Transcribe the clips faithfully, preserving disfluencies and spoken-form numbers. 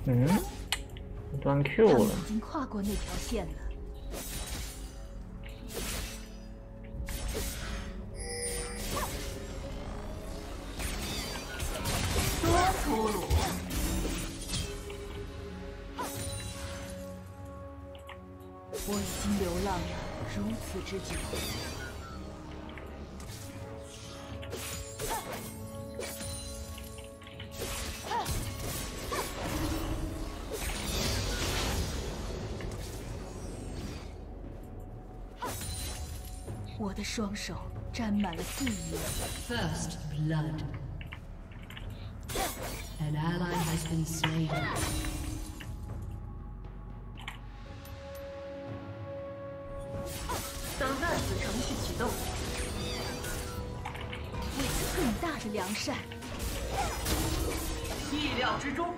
嗯，断 Q 他们了。 已经跨过那条线了。 多粗鲁！ 我已经流浪了如此之久。 我的双手沾满了罪孽。 First blood. An ally has been slain. 等待此程序启动。 为了更大的良善。 意料之中。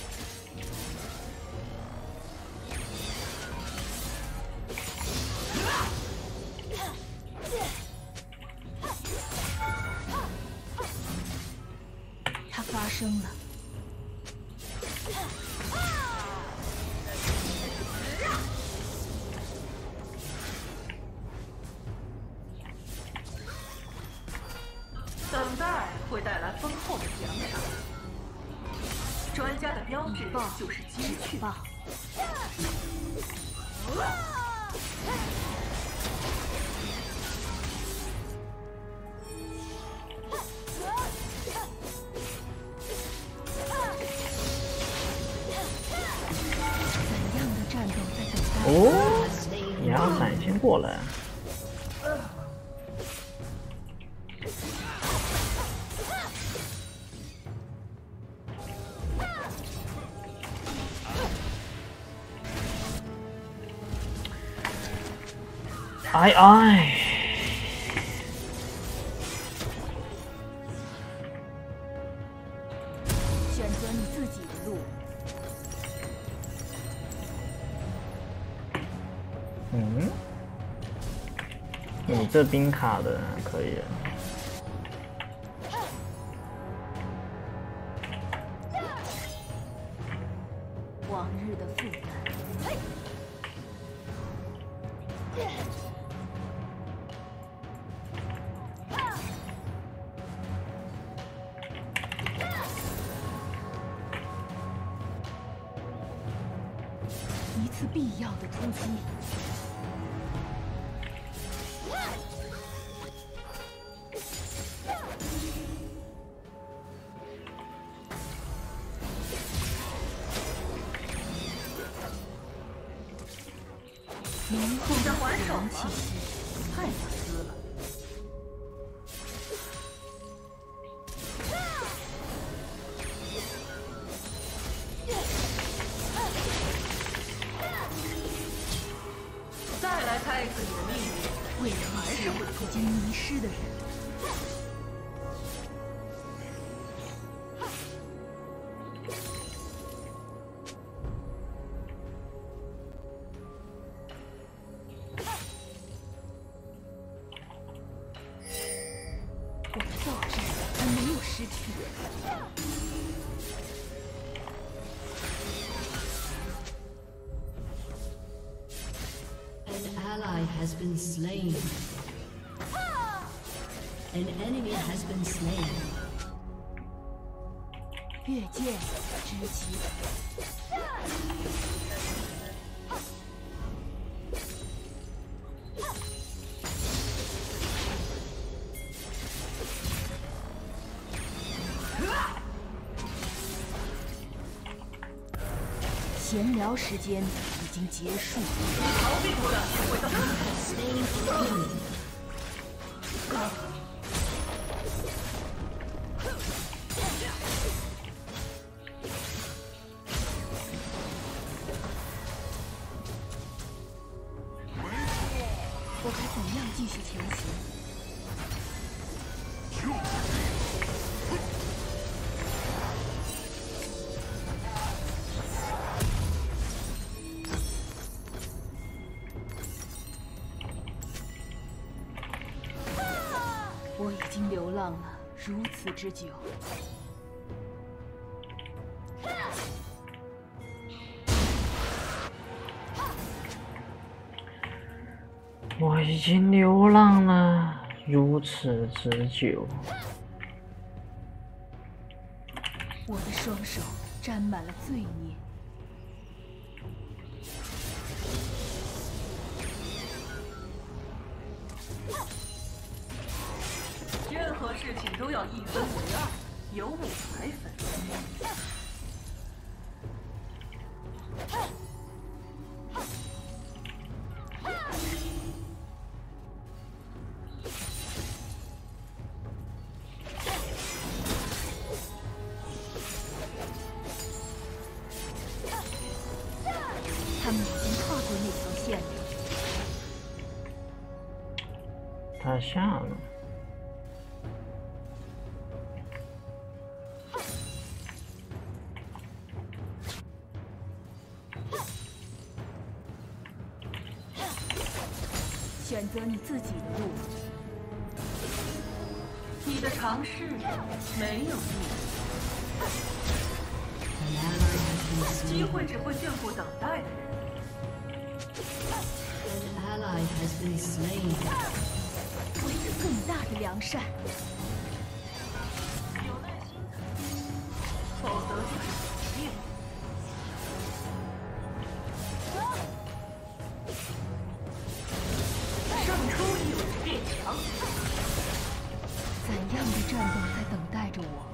它发生了。 等待会带来丰厚的奖赏。专家的标志就是机去。 报。 哦，阳伞先过来。哎哎。 选择你自己的路。 嗯，你这冰卡的可以。 往日的负担。一次必要的突击。 你的还手吗？太自私了。再来猜一次你的秘密， 为了还是会已经迷失的人。 我的斗志还没有失去。 An ally has been slain. An enemy has been slain. 越界知己。闲聊时间已经结束。 逃避不了体会到更惨。 我该怎样继续前行？ 我已经流浪了如此之久。 已经流浪了如此之久， 我的双手沾满了罪孽。 任何事情都要一分为二，有我才分。 他们已经跨过那条线了。 他下了。 选择你自己的路。 你的尝试没有意义， An ally has been 机 slain. 会只会眷顾等待的人。 An ally has been slain. 为了更大的良善。 有耐心的，否则就是毁灭。胜出意味着变强。 怎样的战斗在等待着我？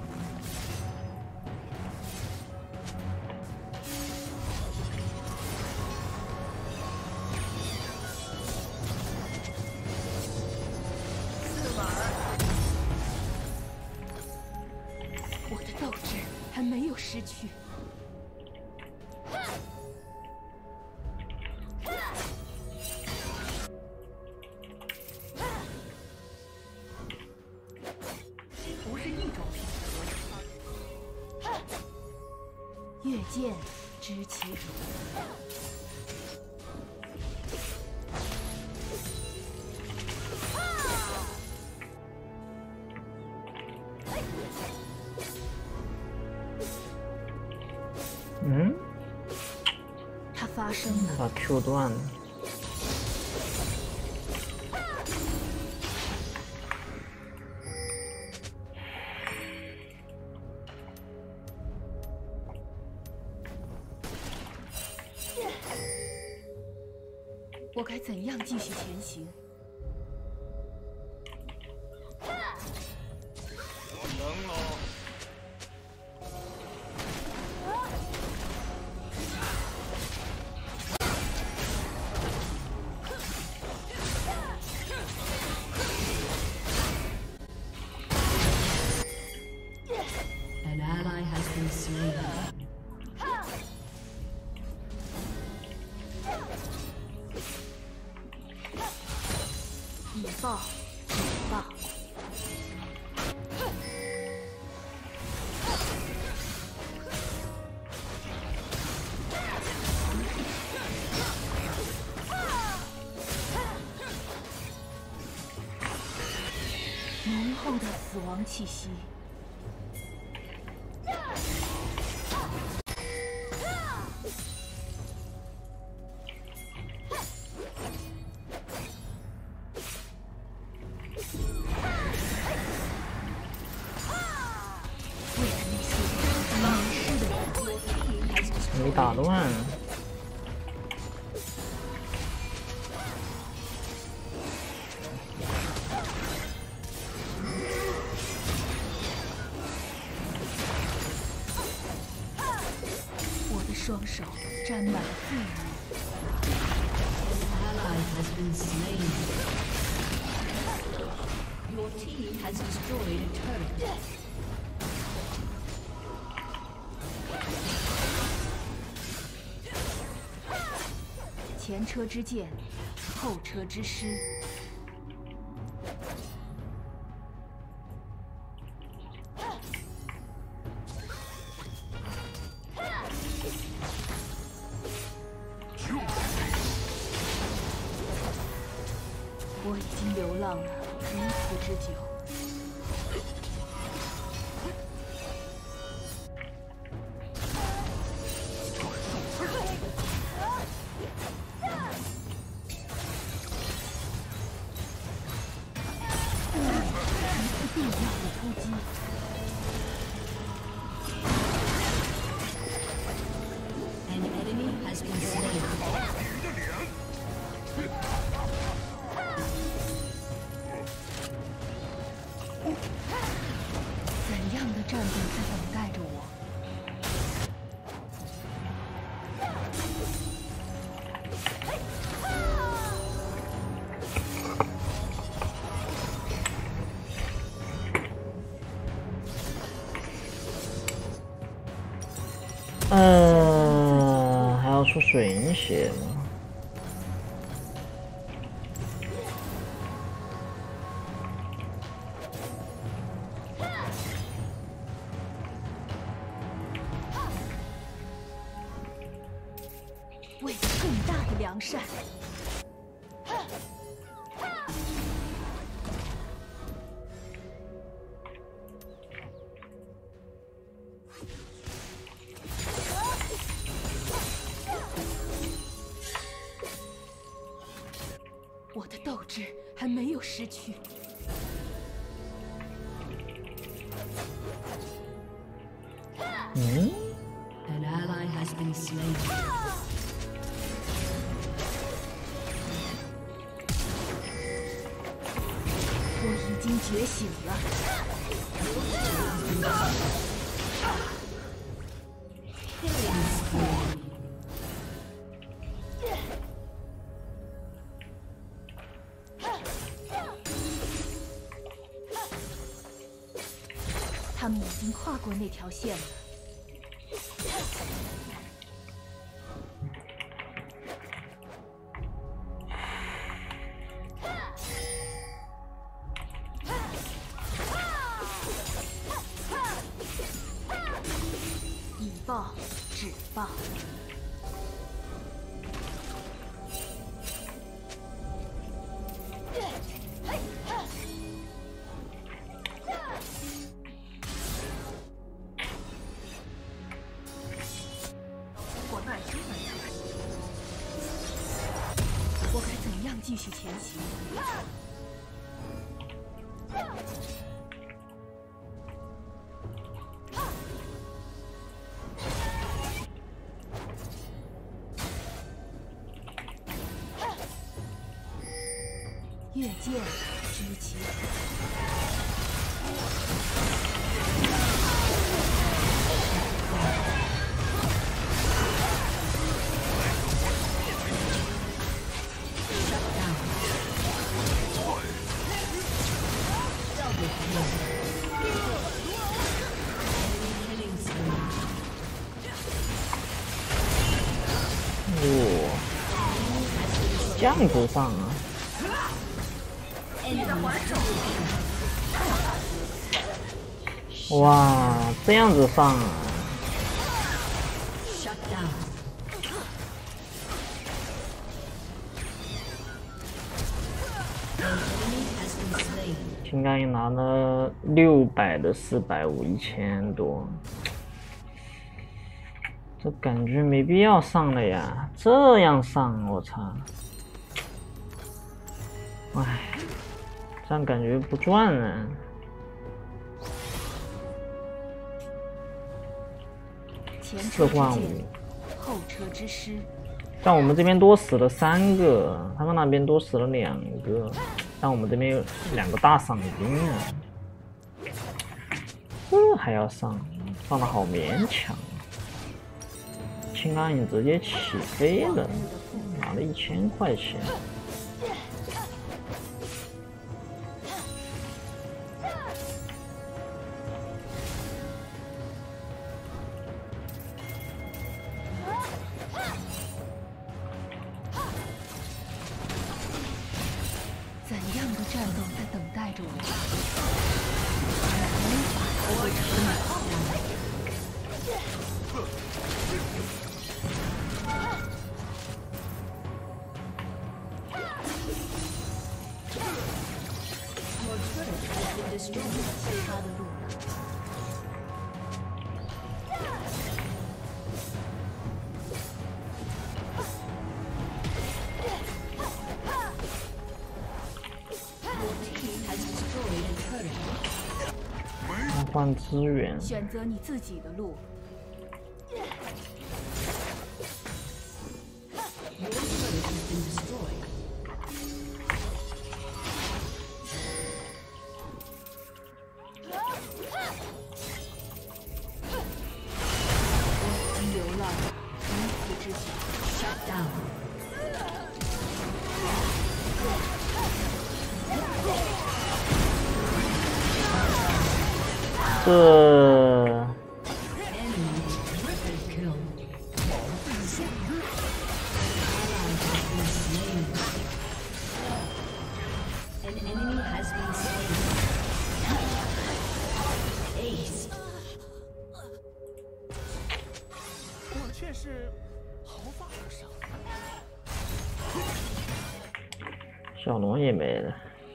四瓦尔， 我的斗志还没有失去。 不是一种品格。 越见知其主。 嗯， 它发生了。 把 Q 断了。 我该怎样继续前行？ 我能了。 An ally has been slain. 以暴制暴。浓厚的死亡气息。 没打断。 我的双手沾满了罪孽。 An ally has been slain. Your team has destroyed a turret. 前车之鉴，后车之师。我已经流浪了如此之久。 我必要的突击。 An enemy has been slain. 怎样的战斗在等待着我？ 呃，还要出水银血吗？ 为更大的良善。 我的斗志还没有失去。 嗯 An ally has been slain. 我已经觉醒了。 Killing spree. 他们已经跨过那条线了。以暴制暴。 我耐心等待。 我该怎样继续前行？越界知其。 哦，这样子上啊！哇，这样子上啊！ Shut down. 青钢也拿了六百的四百五，一千多，这感觉没必要上了呀！这样上，我操！唉，这样感觉不赚啊。四换五， 后车之师。 但我们这边多死了三个，他们那边多死了两个。 但我们这边有两个大赏金啊，这还要上，上的好勉强。青钢影直接起飞了，拿了一千块钱。 怎样的战斗在等待着我？他的路呢？ Your team has destroyed a turret. 换资源。 选择你自己的路。 Your turret has been destroyed. 流浪如此之久。 Shut down. 这 Enemy triple kill. Ally has been slain. An enemy has been slain. Ace. 我却是毫发无伤。 小龙也没了。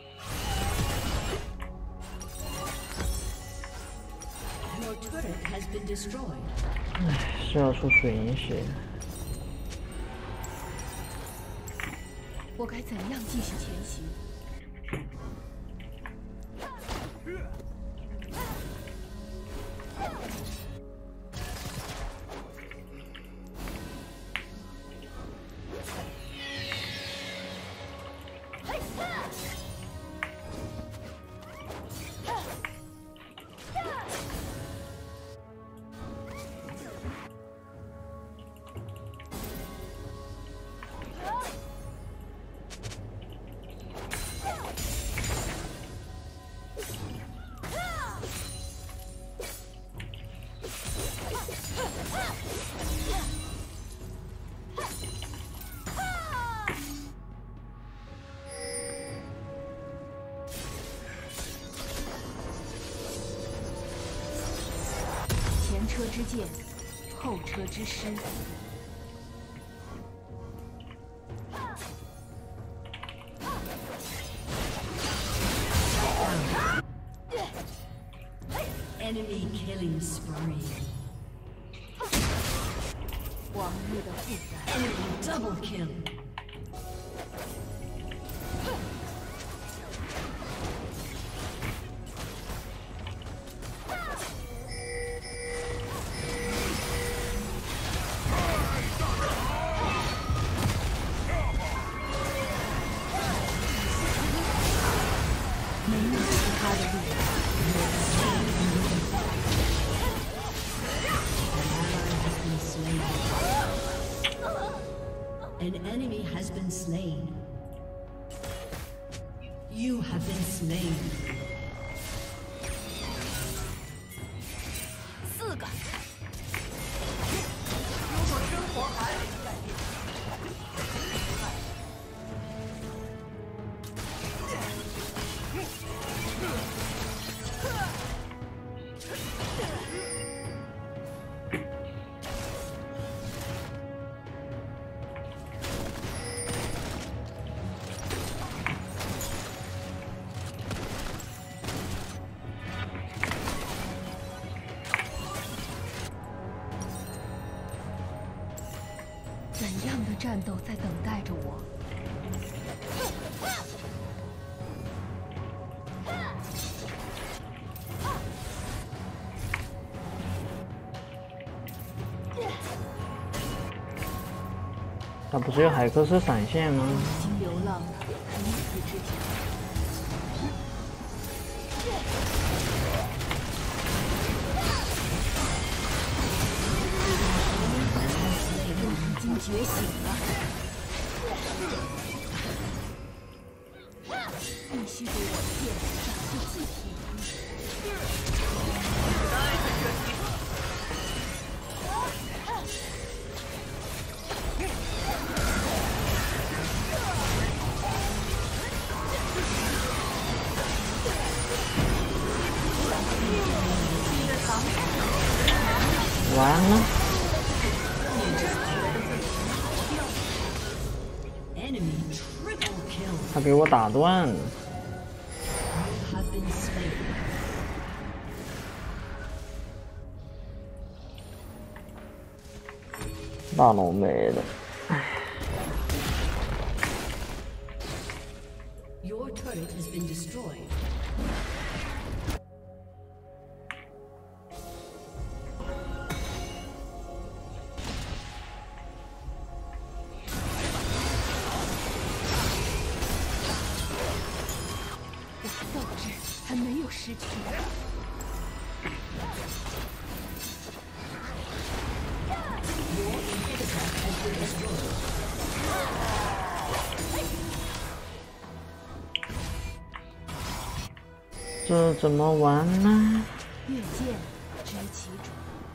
Your turret has been destroyed. 唉，是要出水银血。 我该怎样继续前行？前车之鉴，后车之师。 Enemy killing spree. 往日的负担。 Enemy double kill. An enemy has been slain. You have been slain. 四个。 如果生活还没改变， 怎样的战斗在等待着我？ 他不是有海克斯闪现吗？ 已经流浪了如此之久。我已经觉醒了。必须给我的剑长出祭品。 再次射击。 完了， Enemy triple kill. 他给我打断了。 You have been slain. 大龙没了。 Your turret has been destroyed. 斗志还没有失去。 这怎么玩呢？ 越剑知其主。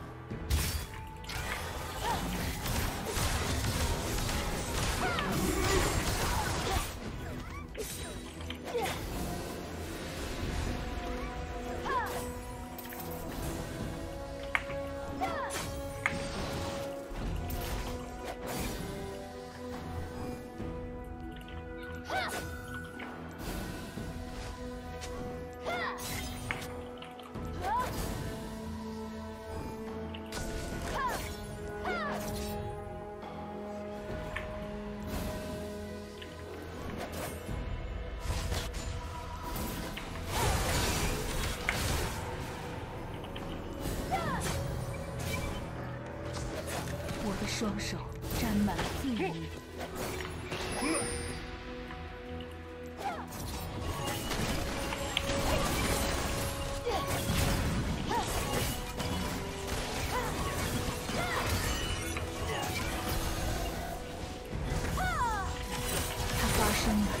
我的双手沾满了记忆。它发生了。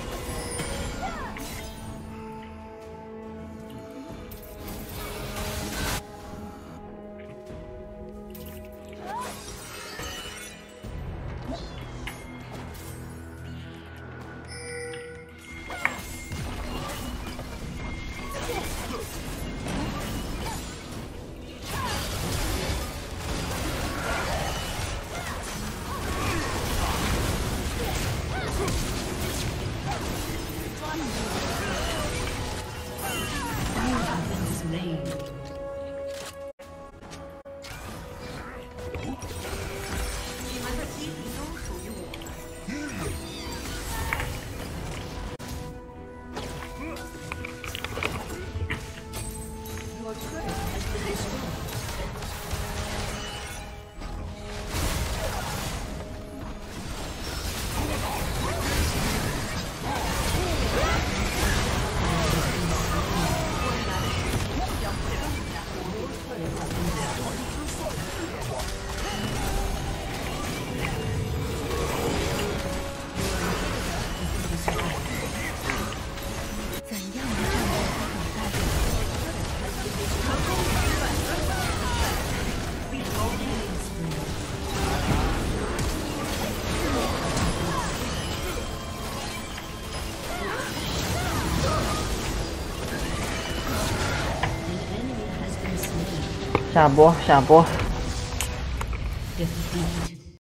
下播，下播。 Defeat.